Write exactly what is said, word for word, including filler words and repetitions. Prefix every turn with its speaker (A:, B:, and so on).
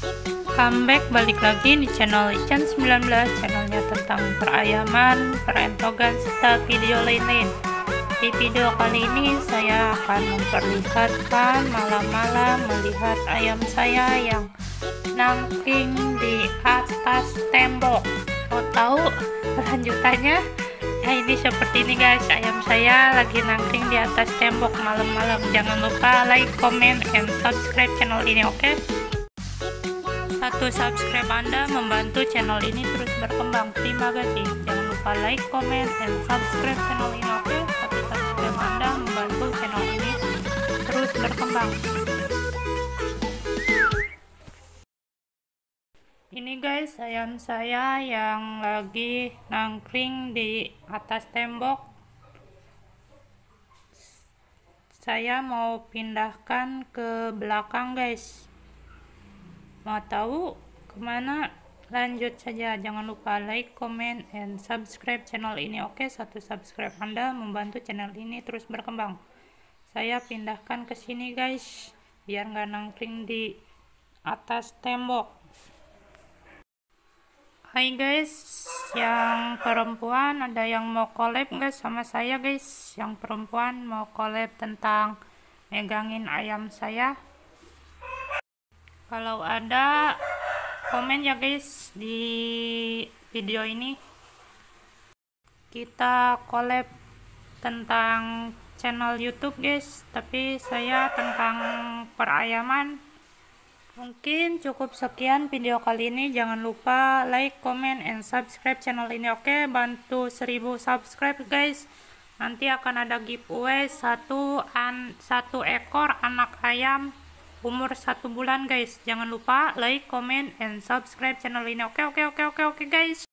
A: Comeback balik lagi di channel Ican sembilan belas, channelnya tentang perayaman, perentogan, serta video lain-lain. Di video kali ini saya akan memperlihatkan malam-malam melihat ayam saya yang nangkring di atas tembok. Mau tahu kelanjutannya? Nah, ini seperti ini guys, ayam saya lagi nangkring di atas tembok malam-malam. Jangan lupa like, comment, and subscribe channel ini, oke? Okay? Satu subscribe Anda membantu channel ini terus berkembang. Terima kasih. Jangan lupa like, comment, and subscribe channel ini, oke? Okay? Satu subscribe Anda membantu channel ini terus berkembang. Ini guys, ayam saya yang lagi nangkring di atas tembok. Saya mau pindahkan ke belakang guys. Mau tahu kemana? Lanjut saja. Jangan lupa like, comment, and subscribe channel ini, oke? Satu subscribe Anda membantu channel ini terus berkembang. Saya pindahkan ke sini guys, biar nggak nangkring di atas tembok. Hai guys, yang perempuan ada yang mau collab guys sama saya guys. Yang perempuan mau collab tentang megangin ayam saya. Kalau ada, komen ya guys di video ini. Kita collab tentang channel YouTube guys, tapi saya tentang perayaman. Mungkin cukup sekian video kali ini. Jangan lupa like, comment, and subscribe channel ini, oke? Bantu seribu subscribe guys. Nanti akan ada giveaway satu an satu ekor anak ayam umur satu bulan guys. Jangan lupa like, comment, and subscribe channel ini, oke? Oke oke oke oke guys.